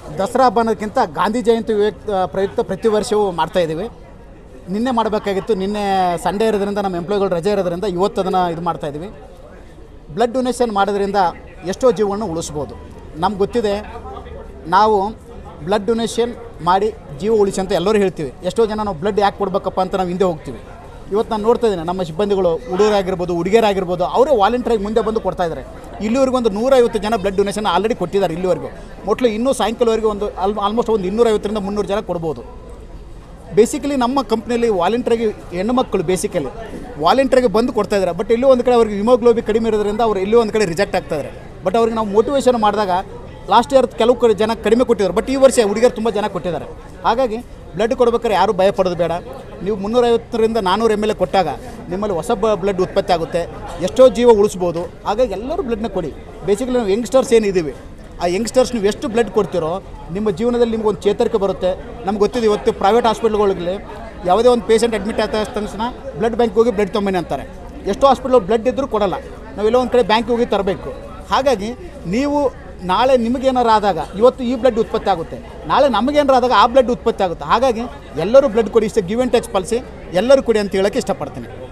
ದಸರಾ ಹಬ್ಬ ಅನ್ನೋದಕ್ಕಿಂತ ಗಾಂಧಿ ಜಯಂತಿ ಪ್ರಯುಕ್ತ ಪ್ರತಿ ವರ್ಷವೂ ಮಾಡ್ತಾಯಿದ್ದೀವಿ. ನಿನ್ನೆ ಮಾಡಬೇಕಾಗಿತ್ತು, ನಿನ್ನೆ ಸಂಡೇ ಇರೋದ್ರಿಂದ ನಮ್ಮ ಎಂಪ್ಲಾಯಿಗಳು ರಜೆ ಇರೋದ್ರಿಂದ ಇವತ್ತು ಅದನ್ನು ಇದು ಮಾಡ್ತಾಯಿದ್ದೀವಿ. ಬ್ಲಡ್ ಡೊನೇಷನ್ ಮಾಡೋದ್ರಿಂದ ಎಷ್ಟೋ ಜೀವವನ್ನು ಉಳಿಸ್ಬೋದು. ನಮ್ಗೆ ಗೊತ್ತಿದೆ, ನಾವು ಬ್ಲಡ್ ಡೊನೇಷನ್ ಮಾಡಿ ಜೀವ ಉಳಿಸಿ ಅಂತ ಎಲ್ಲರೂ ಹೇಳ್ತೀವಿ. ಎಷ್ಟೋ ಜನ ನಾವು ಬ್ಲಡ್ ಯಾಕೆ ಕೊಡಬೇಕಪ್ಪ ಅಂತ ನಾವು ಹಿಂದೆ ಹೋಗ್ತೀವಿ. ಇವತ್ತು ನಾನು ನೋಡ್ತಾ ಇದ್ದೀನಿ, ನಮ್ಮ ಸಿಬ್ಬಂದಿಗಳು ಹುಡುಗರಾಗಿರ್ಬೋದು, ಹುಡುಗಿಯರಾಗಿರ್ಬೋದು, ಅವರೇ ವಾಲಂಟ್ರಾಗಿ ಮುಂದೆ ಬಂದು ಕೊಡ್ತಾಯಿದ್ದಾರೆ. ಇಲ್ಲಿವರೆಗೂ ಒಂದು 150 ಜನ ಬ್ಲಡ್ ಡೊನೇಷನ್ ಆಲ್ರೆಡಿ ಕೊಟ್ಟಿದ್ದಾರೆ ಇಲ್ಲಿವರೆಗೂ. ಮೊಟ್ಲು ಇನ್ನೂ ಸಾಯಂಕಾಲವರೆಗೂ ಆಲ್ಮೋಸ್ಟ್ ಒಂದು 250ರಿಂದ 300 ಜನ ಕೊಡ್ಬೋದು. ಬೇಸಿಕಲಿ ನಮ್ಮ ಕಂಪ್ನಿಯಲ್ಲಿ ವಾಲಂಟ್ರಿಗೆ ಹೆಣ್ಣುಮಕ್ಕಳು ಬೇಸಿಕಲಿ ವಾಲಂಟ್ರಿಗೆ ಬಂದು ಕೊಡ್ತಾಯಿದ್ದಾರೆ. ಬಟ್ ಎಲ್ಲೂ ಒಂದು ಕಡೆ ಅವ್ರಿಗೆ ಹಿಮೋಗ್ಲೋಬಿನ್ ಕಡಿಮೆ ಇರೋದ್ರಿಂದ ಅವ್ರು ಎಲ್ಲೂ ಒಂದು ಕಡೆ ರಿಜೆಕ್ಟ್ ಆಗ್ತಾಯಿದ್ದಾರೆ. ಬಟ್ ಅವ್ರಿಗೆ ನಾವು ಮೋಟಿವೇಶನ್ ಮಾಡಿದಾಗ ಲಾಸ್ಟ್ ಇಯರ್ ಕೆಲವು ಜನ ಕಡಿಮೆ ಕೊಟ್ಟಿದ್ದಾರೆ, ಬಟ್ ಈ ವರ್ಷ ಹುಡುಗಿಯರು ತುಂಬ ಜನ ಕೊಟ್ಟಿದ್ದಾರೆ. ಹಾಗಾಗಿ ಬ್ಲಡ್ ಕೊಡ್ಬೇಕಾದ್ರೆ ಯಾರೂ ಭಯ ಪಡೋದು ಬೇಡ. ನೀವು 350ರಿಂದ 400 ml ಕೊಟ್ಟಾಗ ನಿಮ್ಮಲ್ಲಿ ಹೊಸ ಬ್ಲಡ್ ಉತ್ಪತ್ತಿ ಆಗುತ್ತೆ, ಎಷ್ಟೋ ಜೀವ ಉಳಿಸ್ಬೋದು. ಹಾಗಾಗಿ ಎಲ್ಲರೂ ಬ್ಲಡ್ನ ಕೊಡಿ. ಬೇಸಿಕಲಿ ನಾವು ಯಂಗ್ಸ್ಟರ್ಸ್ ಏನಿದ್ದೀವಿ, ಆ ಯಂಗ್ಸ್ಟರ್ಸ್ ನೀವು ಎಷ್ಟು ಬ್ಲಡ್ ಕೊಡ್ತೀರೋ ನಿಮ್ಮ ಜೀವನದಲ್ಲಿ ನಿಮ್ಗೊಂದು ಚೇತರಿಕೆ ಬರುತ್ತೆ. ನಮ್ಗೆ ಗೊತ್ತಿದೆ, ಇವತ್ತು ಪ್ರೈವೇಟ್ ಹಾಸ್ಪಿಟ್ಲ್ಗಳಲ್ಲಿ ಯಾವುದೇ ಒಂದು ಪೇಷಂಟ್ ಅಡ್ಮಿಟ್ ಆದ ತಕ್ಷಣ ಬ್ಲಡ್ ಬ್ಯಾಂಕ್ ಹೋಗಿ ಬ್ಲಡ್ ತೊಂಬನಿ ಅಂತಾರೆ. ಎಷ್ಟೋ ಹಾಸ್ಪಿಟ್ಲ್ ಬ್ಲಡ್ ಇದ್ದರೂ ಕೊಡೋಲ್ಲ, ನಾವೆಲ್ಲೋ ಒಂದು ಕಡೆ ಬ್ಯಾಂಕಿಗೆ ಹೋಗಿ ತರಬೇಕು. ಹಾಗಾಗಿ ನೀವು ನಾಳೆ ನಿಮಗೇನಾರು ಆದಾಗ ಇವತ್ತು ಈ ಬ್ಲಡ್ ಉತ್ಪತ್ತಿ ಆಗುತ್ತೆ, ನಾಳೆ ನಮಗೇನಾರು ಆದಾಗ ಆ ಬ್ಲಡ್ ಉತ್ಪತ್ತಿ ಆಗುತ್ತೆ. ಹಾಗಾಗಿ ಎಲ್ಲರೂ ಬ್ಲಡ್ ಕೊಡಿ. ಇಷ್ಟೇ ಗಿವ್ ಆ್ಯಂಡ್ ಟಚ್ ಪಾಲಿಸಿ ಎಲ್ಲರೂ ಕೊಡಿ ಅಂತ ಹೇಳೋಕ್ಕೆ ಇಷ್ಟಪಡ್ತೀನಿ.